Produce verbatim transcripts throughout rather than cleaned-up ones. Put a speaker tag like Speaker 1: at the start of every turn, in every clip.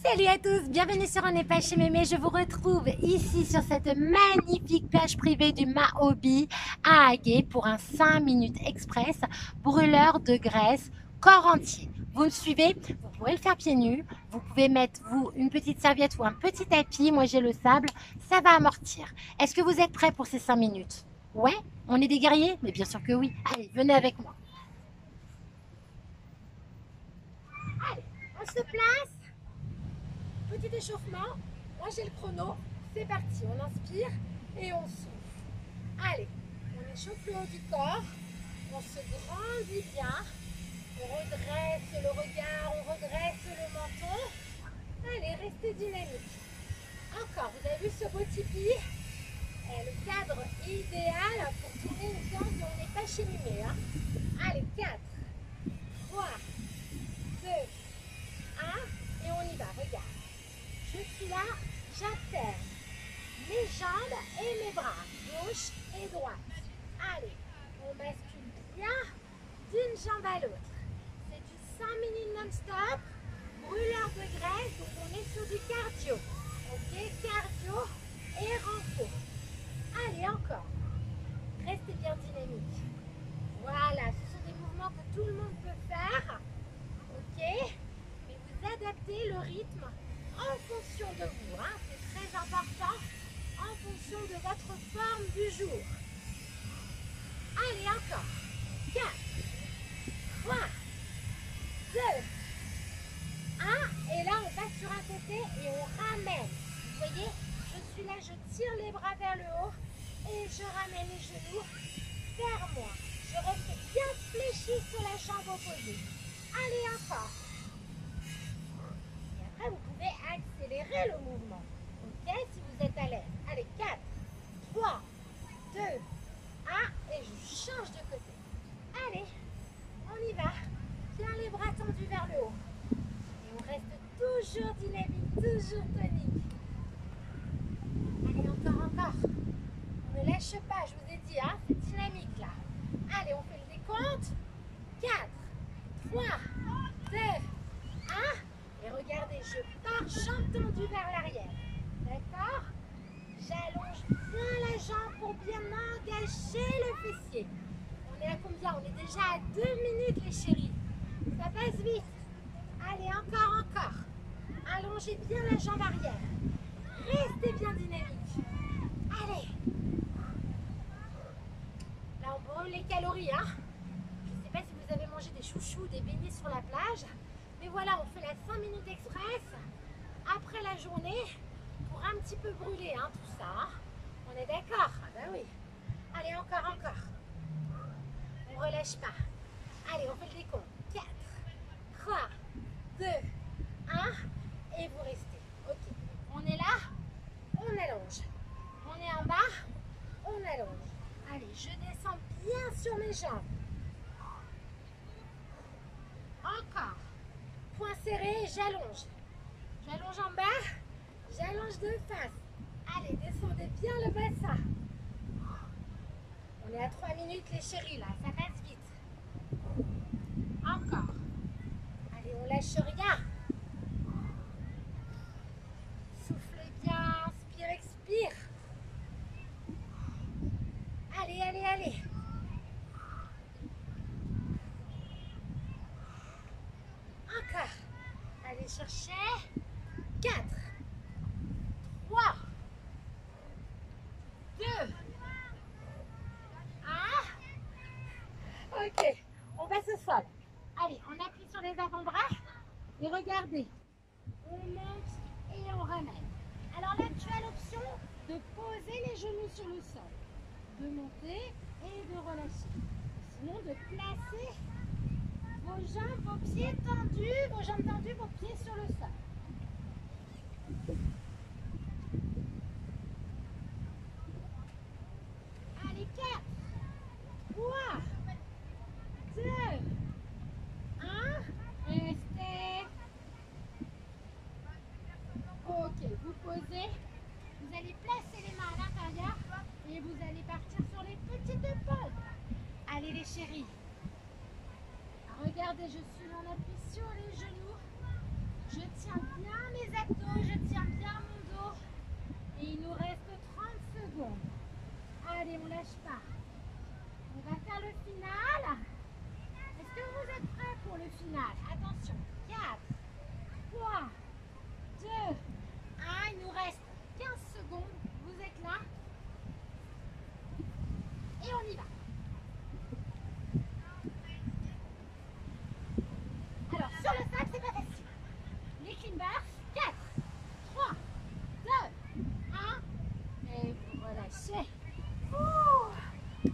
Speaker 1: Salut à tous, bienvenue sur On n'est pas chez Mémé. Je vous retrouve ici sur cette magnifique plage privée du Maobi à Hagué pour un cinq minutes express brûleur de graisse corps entier. Vous me suivez? Vous pouvez le faire pieds nus, vous pouvez mettre vous une petite serviette ou un petit tapis. Moi j'ai le sable, ça va amortir. Est-ce que vous êtes prêts pour ces cinq minutes? Ouais? On est des guerriers? Mais bien sûr que oui. Allez, venez avec moi. Allez, on se place. Petit échauffement, moi j'ai le chrono, c'est parti, on inspire et on souffle. Allez, on échauffe le haut du corps, on se grandit bien, on redresse le regard, on redresse le menton. Allez, restez dynamique. Encore, vous avez vu ce beau tipi? Eh, le cadre idéal pour tourner une séance de On n'est pas chez Mémé. Hein. Allez, quatre, trois, deux, un et on y va, regarde. Je suis là, j'alterne mes jambes et mes bras, gauche et droite. Allez, on bascule bien d'une jambe à l'autre. C'est du cinq minutes non-stop, brûleur de graisse, donc on est sur du cardio. Ok, cardio et renfort. Allez, encore. Restez bien dynamique. Voilà, ce sont des mouvements que tout le monde peut faire. Ok, mais vous adaptez le rythme en fonction de vous, hein, c'est très important, en fonction de votre forme du jour. Allez, encore. quatre, trois, deux, un. Et là, on passe sur un côté et on ramène. Vous voyez, je suis là, je tire les bras vers le haut et je ramène les genoux vers moi. Je reste bien fléchi sur la jambe opposée. Allez, encore. Vous pouvez accélérer le mouvement, ok, si vous êtes à l'aise. Allez, quatre, trois, deux, un, et je change de côté. Allez, on y va. Bien les bras tendus vers le haut. Et on reste toujours dynamique, toujours tonique. Allez, encore, encore. On ne lâche pas, je vous ai dit, hein, c'est dynamique là. Allez, on fait le décompte. quatre, trois, deux, un. Et regardez, je pars, jambe tendue vers l'arrière. D'accord? J'allonge bien la jambe pour bien engager le fessier. On est à combien? On est déjà à deux minutes, les chéris. Ça passe vite. Allez, encore, encore. Allongez bien la jambe arrière. Restez bien dynamique. Allez. Là, on brûle les calories. Hein? Je ne sais pas si vous avez mangé des chouchous, des beignets sur la plage. Mais voilà, on fait la cinq minutes express après la journée pour un petit peu brûler hein, tout ça. Hein. On est d'accord? Ah ben oui. Allez, encore, encore. On ne relâche pas. Allez, on fait le décompte. quatre, trois, deux, un. Et vous restez. Ok. On est là, on allonge. On est en bas, on allonge. Allez, je descends bien sur mes jambes. Encore. Point serré, j'allonge. J'allonge en bas, j'allonge de face. Allez, descendez bien le bassin. On est à trois minutes les chéris là, ça passe vite. Encore. Allez, on lâche rien. Soufflez bien, inspire, expire. Allez, allez, allez. Encore. Allez chercher. quatre, trois, deux, un. Ok. On passe au sol. Allez, on appuie sur les avant-bras. Et regardez. On monte et on ramène. Alors là, tu as l'option de poser les genoux sur le sol. De monter et de relâcher. Sinon, de placer vos jambes, vos pieds tendus, vos jambes tendues, vos pieds sur le sol. Allez, quatre, trois, deux, un. Restez. Ok, vous posez. Vous allez placer les mains à l'intérieur et vous allez partir sur les petites épaules. Allez les chéris. Regardez, je suis en appui sur les genoux. Je tiens bien mes secondes. Allez, on lâche pas. On va faire le final. Est-ce que vous êtes prêts pour le final? Attention. quatre, trois, deux, un. Il nous reste quinze secondes. Vous êtes là? Et on y va. Alors, sur le sac, c'est pas facile. Les clean bars. quatre, trois, deux, un. Et vous relâchez. Ouh.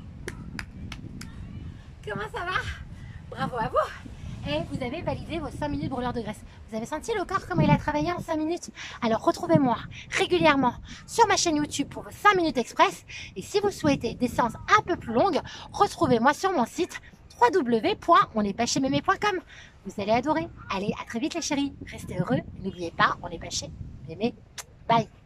Speaker 1: Comment ça va? Bravo à vous. Et vous avez validé vos cinq minutes brûleurs de graisse. Vous avez senti le corps comment il a travaillé en cinq minutes? Alors retrouvez-moi régulièrement sur ma chaîne YouTube pour vos cinq minutes express. Et si vous souhaitez des séances un peu plus longues, retrouvez-moi sur mon site w w w point on n'est pas chez mémé point com. Vous allez adorer. Allez, à très vite les chéris. Restez heureux. N'oubliez pas, on n'est pas chez mémé. Bye.